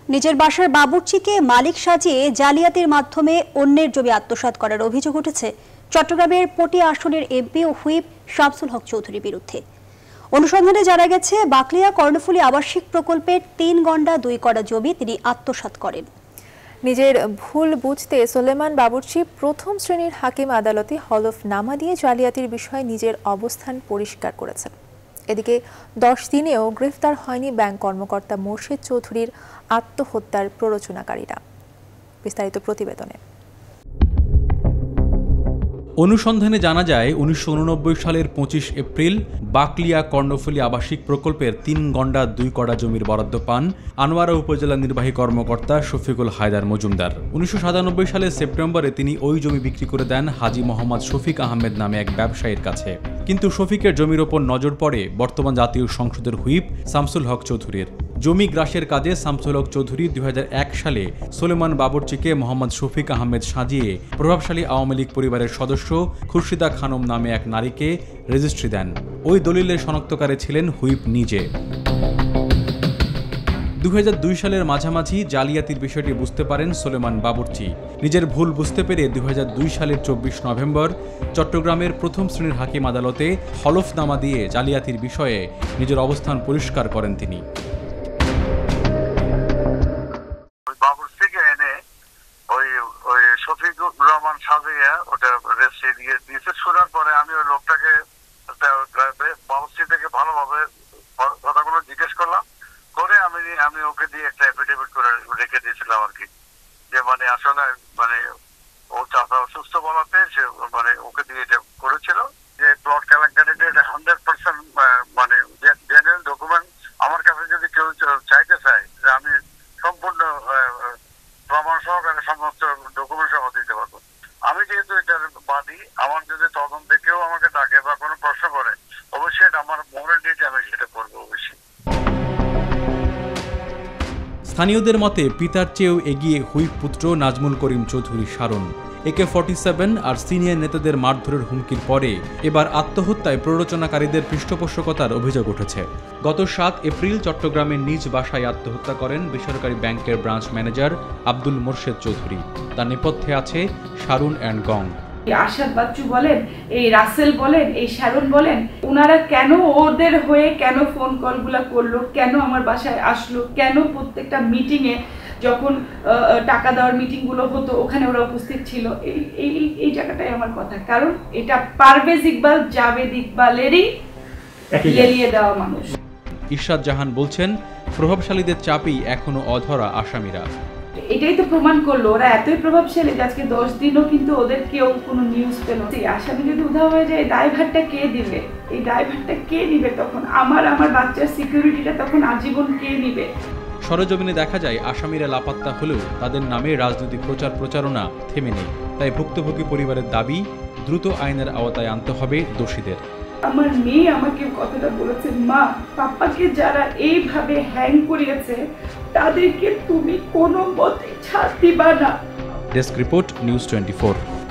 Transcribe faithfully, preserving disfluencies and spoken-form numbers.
নিজের বাসার বাবুর্চিকে মালিক সাজিয়ে জালিয়াতির মাধ্যমে অন্যের জমি আত্মসাৎ করার অভিযোগ উঠেছে চট্টগ্রামের পটিয়া আসনের এমপি ও হুইপ শামসুল হক চৌধুরীর বিরুদ্ধে। অনুসন্ধানে জানা গেছে, বাকলিয়া কর্ণফুলী আবাসিক প্রকল্পের তিন গন্ডা দুই কড়া জমি তিনি আত্মসাৎ করেন। নিজের ভুল বুঝতে সোলেমান বাবুর্চি প্রথম শ্রেণীর হাকিম আদালতে হলফনামা দিয়ে জালিয়াতির বিষয়ে নিজের অবস্থান পরিষ্কার করেছেন। এদিকে দশ দিনেও গ্রেফতার হয়নি ব্যাংক কর্মকর্তা মোর্শেদ চৌধুরীর আত্মহত্যার প্ররোচনাকারীরা। বিস্তারিত প্রতিবেদনে। অনুসন্ধানে জানা যায়, উনিশশো উননব্বই সালের পঁচিশ এপ্রিল বাকলিয়া কর্ণফুলী আবাসিক প্রকল্পের তিন গন্ডা দুই কড়া জমির বরাদ্দ পান আনোয়ারা উপজেলা নির্বাহী কর্মকর্তা শফিকুল হায়দার মজুমদার। উনিশশো সাতানব্বই সালের সেপ্টেম্বরে তিনি ওই জমি বিক্রি করে দেন হাজি মোহাম্মদ শফিক আহমেদ নামে এক ব্যবসায়ীর কাছে। কিন্তু শফিকের জমির ওপর নজর পড়ে বর্তমান জাতীয় সংসদের হুইপ শামসুল হক চৌধুরীর। জমি গ্রাসের কাজে শামসুল হক চৌধুরী দুই হাজার এক সালে সোলেমান বাবুর্চিকে মোহাম্মদ শফিক আহমেদ সাজিয়ে প্রভাবশালী আওয়ামী লীগ পরিবারের সদস্য খুরশিদা খানম নামে এক নারীকে রেজিস্ট্রি দেন। ওই দলিলের শনাক্তকারী ছিলেন হুইপ নিজে। দুই হাজার দুই সালের মাঝামাঝি জালিয়াতির বিষয়টি বুঝতে পারেন সোলেমান বাবুর্চি। নিজের ভুল বুঝতে পেরে দুই হাজার দুই সালের চব্বিশ নভেম্বর চট্টগ্রামের প্রথম শ্রেণীর হাকিম আদালতে হলফনামা দিয়ে জালিয়াতির বিষয়ে নিজের অবস্থান পরিষ্কার করেন তিনি। শোনার পরে আমি ওই লোকটাকে বাবুর্চি থেকে ভালোভাবে কথাগুলো জিজ্ঞেস করলাম, করে আমি আমি ওকে দিয়ে একটা এফিডেভিট করে রেখে দিয়েছিলাম আর কি, যে মানে আসলে মানে ও চাচা অসুস্থ বলাতে সে মানে ওকে দিয়ে এটা করেছিল, যে প্লট কেলেঙ্কারিতে এটা হান্ড্রেড পার্সেন্ট মানে জেনুইন ডকুমেন্ট আমার কাছে যদি কেউ চাইতে চায় যে আমি সম্পূর্ণ প্রমাণ সহকারে সমস্ত ডকুমেন্ট সহ দিতে পারবো। আমি যেহেতু এটার বাদী, আমার যদি তদন্তে কেউ আমাকে ডাকে বা কোনো প্রশ্ন করে, অবশ্যই এটা আমার মোরাল ডিউটি, আমি সেটা করবো অবশ্যই। স্থানীয়দের মতে পিতার চেয়েও এগিয়ে হুইপ পুত্র Nazmul Karim Chowdhury Sharun. AK forty seven আর সিনিয়র নেতাদের মারধরের হুমকির পরে এবার আত্মহত্যায় প্ররোচনাকারীদের পৃষ্ঠপোষকতার অভিযোগ উঠেছে। গত সাত এপ্রিল চট্টগ্রামের নিজ বাসায় আত্মহত্যা করেন বেসরকারি ব্যাংকের ব্রাঞ্চ ম্যানেজার আব্দুল মোর্শেদ চৌধুরী। তার নেপথ্যে আছে শারুন অ্যান্ড গং। আশাদ বাচ্চু বলেন, এই রাসেল বলেন, এই শারুন বলেন, ওনারা কেন ওদের হয়ে কেন ফোন কলগুলা করলো, কেন আমার বাসায় আসলো, কেন প্রত্যেকটা মিটিংয়ে যখন টাকা দেওয়ার মিটিংগুলো হতো ওখানে ওরা উপস্থিত ছিল। এই এই এই জায়গাটাই আমার কথা, কারণ এটা পারভেজ ইকবাল জাভেদ ইকবালেরই লেলিয়ে দেওয়া মানুষ। ইরশাদ জাহান বলছেন, প্রভাবশালীদের চাপেই এখনো অধরা আসামিরা। এটাই তো প্রমাণ করলো ওরা এতই প্রভাবশালী যে আজকে দশ দিনও কিন্তু ওদের কেউ কোনো নিউজ পেল। এই আসামি যদি উধাও হয়ে যায়, দায়ভারটা কে দিবে? এই দায়ভারটা কে নিবে? তখন আমার আমার বাচ্চার সিকিউরিটিটা তখন আজীবন কে নিবে? সরেজমিনে দেখা যায়, আসামিরা লাপাত্তা হলেও তাদের নামে রাজনৈতিক প্রচার প্রচারণা থেমে নেই। তাই ভুক্তভোগী পরিবারের দাবি, দ্রুত আইনের আওতায় আনতে হবে দোষীদের। আমার মেয়ে আমাকে কথাটা বলেছে, মা, পাপ্পাকে যারা এইভাবে হ্যাং করিয়েছে তাদেরকে তুমি কোনো মতে ছাড় দিবা না। Desk report, news twenty four.